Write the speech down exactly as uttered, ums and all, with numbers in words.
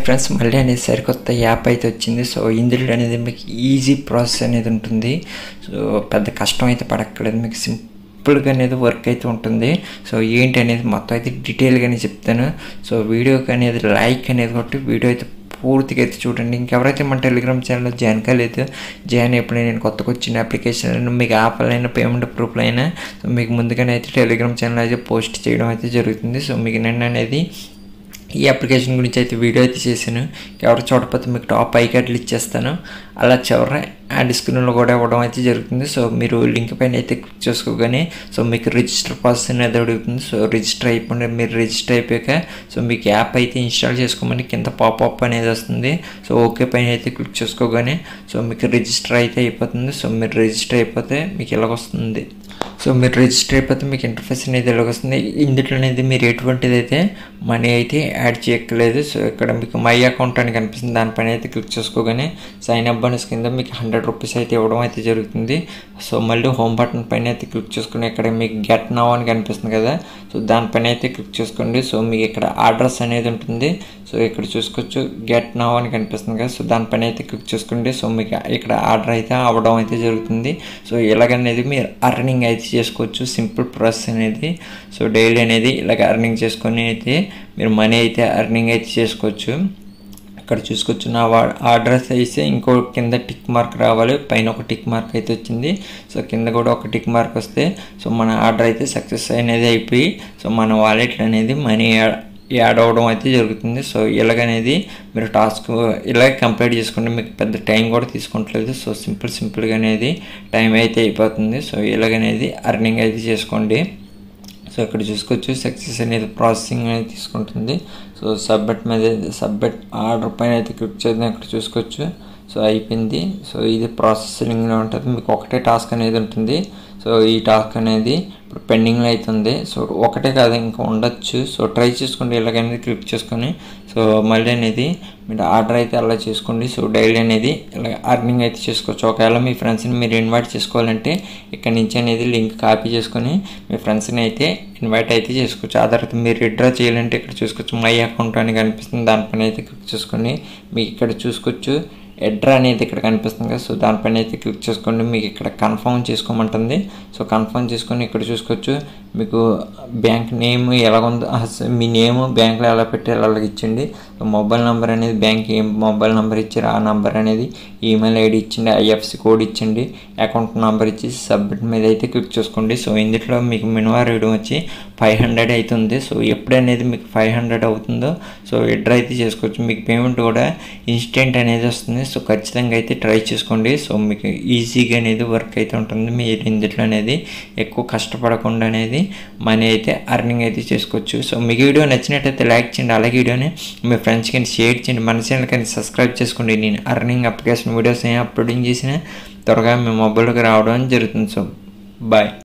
Friends మళ్ళీ అనేది సరికొత్త యాప్ అయితే వచ్చింది. సో ఇందులో అనేది మీకు ఈజీ ప్రాసెస్ అనేది ఉంటుంది. సో పెద్ద కష్టం అయితే పడక్కర్లేదు, మీకు సింపుల్గా అనేది వర్క్ అయితే ఉంటుంది. సో ఏంటి అనేది మొత్తం అయితే డీటెయిల్గానే చెప్తాను. సో వీడియోకి అనేది లైక్ అనేది కొట్టి వీడియో అయితే పూర్తిగా అయితే చూడండి. ఇంకెవరైతే మన టెలిగ్రామ్ ఛానల్లో జాయిన్ కాలేదు, జాయిన్ ఎప్పుడైనా నేను కొత్తగా వచ్చిన అప్లికేషన్ మీకు యాప్లు అయినా పేమెంట్ ప్రూఫ్లు అయినా సో మీకు ముందుగానే అయితే టెలిగ్రామ్ ఛానల్ అయితే పోస్ట్ చేయడం అయితే జరుగుతుంది. సో మీకు నేను అనేది ఈ అప్లికేషన్ గురించి అయితే వీడియో అయితే చేశాను. ఎవరు చూడకపోతే మీకు టాప్ ఐ కార్డులు ఇచ్చేస్తాను, అలా చివరి ఆ డిస్క్రిప్షన్లో కూడా ఇవ్వడం అయితే జరుగుతుంది. సో మీరు లింక్ పైన అయితే క్లిక్ చేసుకోగానే సో మీకు రిజిస్టర్ ప్రాసెస్ అనేది అడుగుతుంది. సో రిజిస్టర్ అయిపోయింది, మీరు రిజిస్టర్ అయిపోయాక సో మీకు యాప్ అయితే ఇన్స్టాల్ చేసుకోమని కింద పాపప్ అనేది వస్తుంది. సో ఓకే పైన అయితే క్లిక్ చేసుకోగానే సో మీకు రిజిస్టర్ అయితే అయిపోతుంది. సో మీరు రిజిస్టర్ అయిపోతే మీకు ఇలాగ వస్తుంది. సో మీరు రిజిస్టర్ అయిపోతే మీకు ఇంటర్ఫేస్ అనేది ఇలాగ వస్తుంది. ఇందులో అనేది మీరు ఎటువంటిది అయితే మనీ అయితే యాడ్ చేయక్కర్లేదు. సో ఇక్కడ మీకు మై అకౌంట్ అని కనిపిస్తుంది, దానిపైన అయితే క్లిక్ చేసుకోగానే సైన్ అప్ బోనస్ కింద మీకు హండ్రెడ్ రూపీస్ అయితే ఇవ్వడం అయితే జరుగుతుంది. సో మళ్ళీ హోమ్ బటన్ పైన అయితే క్లిక్ చేసుకుని ఇక్కడ మీకు గెట్ నౌ అని కనిపిస్తుంది కదా, సో దానిపైన అయితే క్లిక్ చేసుకోండి. సో మీకు ఇక్కడ అడ్రస్ అనేది ఉంటుంది. సో ఇక్కడ చూసుకోవచ్చు గెట్ నౌ అని కనిపిస్తుంది కదా, సో దానిపైన అయితే క్లిక్ చేసుకోండి. సో మీకు ఇక్కడ ఆర్డర్ అయితే అవ్వడం అయితే జరుగుతుంది. సో ఇలాగనేది మీరు అర్నింగ్ అయితే చేసుకోవచ్చు, సింపుల్ ప్రాసెస్ అనేది. సో డైలీ అనేది ఇలాగ అర్నింగ్ చేసుకొని అయితే మీరు మనీ అయితే అర్నింగ్ అయితే చేసుకోవచ్చు. ఇక్కడ చూసుకోవచ్చు నా ఆర్డర్స్ అయితే ఇంకో కింద టిక్ మార్క్ రావాలి, పైన ఒక టిక్ మార్క్ అయితే వచ్చింది. సో కింద కూడా ఒక టిక్ మార్క్ వస్తే సో మన ఆర్డర్ అయితే సక్సెస్ అనేది అయిపోయి సో మన వాలెట్ అనేది మనీ యాడ్ అవ్వడం అయితే జరుగుతుంది. సో ఇలాగనేది మీరు టాస్క్ ఇలాగ కంప్లీట్ చేసుకోండి, మీకు పెద్ద టైం కూడా తీసుకుంటలేదు. సో సింపుల్ సింపుల్గా అనేది టైం అయితే అయిపోతుంది. సో ఇలాగనేది అర్నింగ్ అయితే చేసుకోండి. సో ఇక్కడ చూసుకోవచ్చు సక్సెస్ అనేది ప్రాసెసింగ్ అనేది తీసుకుంటుంది. సో సబ్మిట్ మీద సబ్మిట్ ఆర్డర్ పైన అయితే క్లిక్ చేద్దాం. ఇక్కడ చూసుకోవచ్చు సో అయిపోయింది. సో ఇది ప్రాసెసింగ్లో ఉంటుంది, మీకు ఒకటే టాస్క్ అనేది ఉంటుంది. సో ఈ టాస్క్ అనేది ఇప్పుడు పెండింగ్లో అవుతుంది. సో ఒకటే కాదు ఇంకా ఉండొచ్చు. సో ట్రై చేసుకోండి, ఇలాగనేది క్లిక్ చేసుకొని సో మళ్ళీ అనేది మీరు ఆర్డర్ అయితే అలా చేసుకోండి. సో డైలీ అనేది ఇలా అర్నింగ్ అయితే చేసుకోవచ్చు. ఒకవేళ మీ ఫ్రెండ్స్ని మీరు ఇన్వైట్ చేసుకోవాలంటే ఇక్కడ నుంచి అనేది లింక్ కాపీ చేసుకొని మీ ఫ్రెండ్స్ని అయితే ఇన్వైట్ అయితే చేసుకోవచ్చు. ఆ తర్వాత మీరు విత్డ్రా చేయాలంటే ఇక్కడ చూసుకోవచ్చు మై అకౌంట్ అని కనిపిస్తుంది, దానిపైన అయితే క్లిక్ చేసుకొని మీకు ఇక్కడ చూసుకోవచ్చు ఎడ్రా అనేది ఇక్కడ కనిపిస్తుంది కదా, సో దానిపైన అయితే క్లిక్ చేసుకోండి. మీకు ఇక్కడ కన్ఫర్మ్ చేసుకోమంటుంది. సో కన్ఫర్మ్ చేసుకొని ఇక్కడ చూసుకోవచ్చు మీకు బ్యాంక్ నేమ్ ఎలాగుందో మీ నేమ్ బ్యాంక్లో ఎలా పెట్టారో అలాగ ఇచ్చండి. సో మొబైల్ నెంబర్ అనేది బ్యాంక్ ఏం మొబైల్ నెంబర్ ఇచ్చారు ఆ నెంబర్ అనేది, ఈమెయిల్ ఐడి ఇచ్చండి, ఐఎఫ్సి కోడ్ ఇచ్చండి, అకౌంట్ నెంబర్ ఇచ్చి సబ్మిట్ మీద అయితే క్లిక్ చేసుకోండి. సో ఇందులో మీకు మినిమం రీడింగ్ వచ్చి ఫైవ్ హండ్రెడ్ అవుతుంది. సో ఎప్పుడనేది మీకు ఫైవ్ హండ్రెడ్ అవుతుందో సో విత్డ్రా అయితే చేసుకోవచ్చు. మీకు పేమెంట్ కూడా ఇన్స్టెంట్ అనేది వస్తుంది. సో ఖచ్చితంగా అయితే ట్రై చేసుకోండి. సో మీకు ఈజీగా అనేది వర్క్ అయితే ఉంటుంది. మీరు ఇందులో అనేది ఎక్కువ కష్టపడకుండా అనేది మనీ అయితే అర్నింగ్ అయితే చేసుకోవచ్చు. సో మీకు వీడియో నచ్చినట్టయితే లైక్ చేయండి, అలాగే వీడియోని మీ ఫ్రెండ్స్కి షేర్ చేయండి, మన ఛానల్ కానీ సబ్స్క్రైబ్ చేసుకోండి. నేను అర్నింగ్ అప్లికేషన్ వీడియోస్ ఏం అప్లోడింగ్ చేసినా త్వరగా మీ మొబైల్కి రావడం జరుగుతుంది. So bye.